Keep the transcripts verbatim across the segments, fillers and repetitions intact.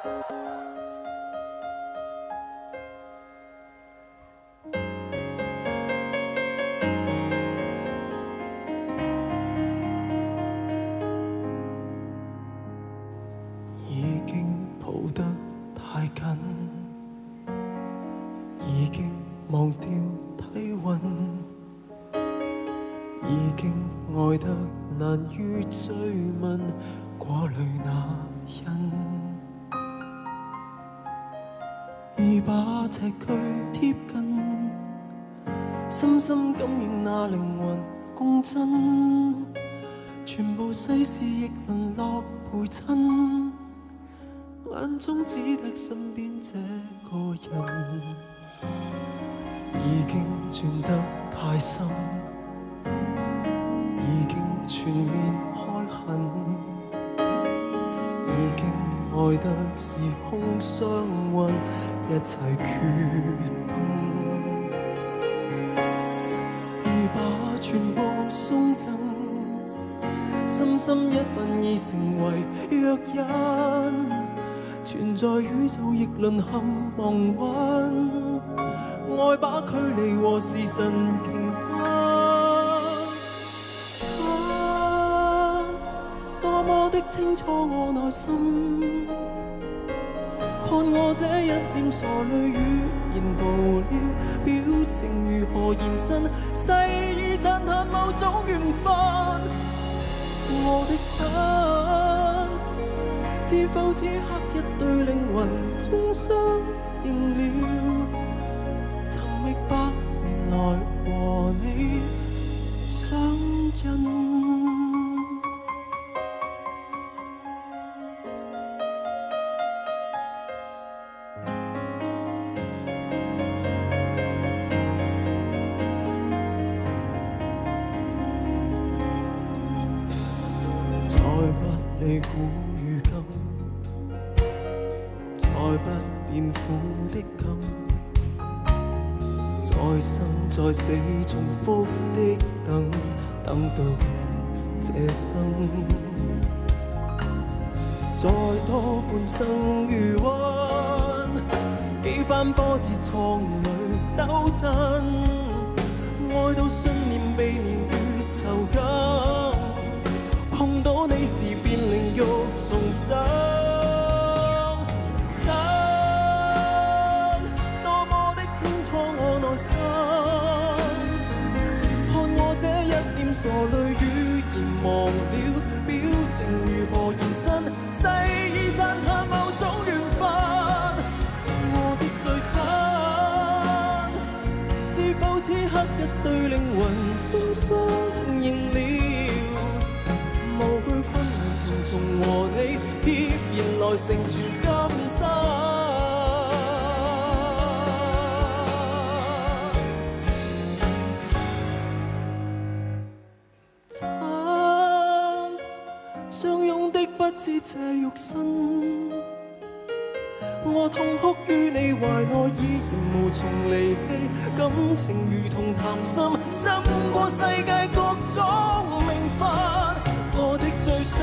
已經抱得太緊，已經忘掉體溫，已經愛得難於追問過濾那人，已把尺距貼近，深深感應那靈魂共振，全部世事亦淪落陪襯。眼中只得身邊這個人，已經轉得太深，已經全面開墾，已經愛得時空相混，一切缺崩，已把全部送贈，深深一吻已成為約引。存在宇宙亦淪陷亡魂，愛把距離和時辰傾吞。親，多麼的清楚我內心，看我這一臉傻淚語言無聊，表情如何延伸，細意讚嘆某種緣分。我的親，知否此刻一對靈魂終相認了，尋覓百年來和你相印。再不理古與今，再不變苦的感，再生再死重複的等，等到這生，再多半生餘溫，幾番波折創裏鬥爭，愛到信念被年月囚禁。碰到你時便靈肉重生，親，多麼的清楚我內心，看我這一臉傻淚語言忘了，表情如何延伸，細意讚嘆某種緣分。我的最親，知否此刻一對靈魂終相認了，無懼困難重重和你協然來成全今生。親，相擁的不知這肉身，我痛哭於你懷內已然無從離棄，感情如同談心，勝過世界各種名分。我的最親，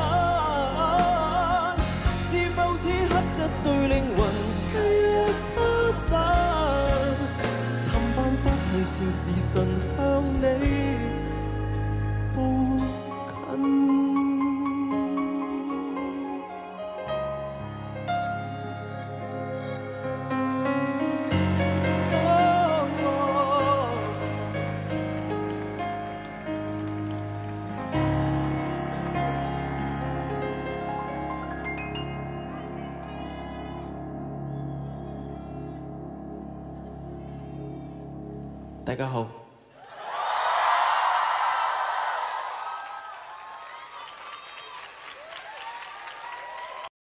知否此刻一對靈魂一他身，尋辦法提前時辰向你步近。大家好。